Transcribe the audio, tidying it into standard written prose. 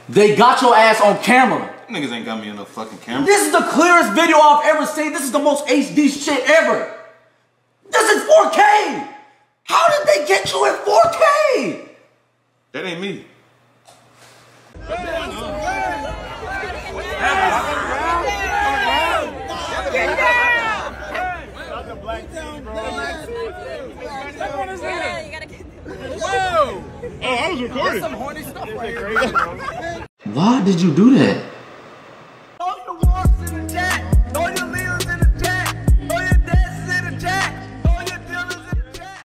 They got your ass on camera. Niggas ain't got me on no fucking camera. This is the clearest video I've ever seen. This is the most HD shit ever. This is 4K. How did they get you in 4K? That ain't me. Oh, I was recording. That's some horny stuff right here. Why did you do that?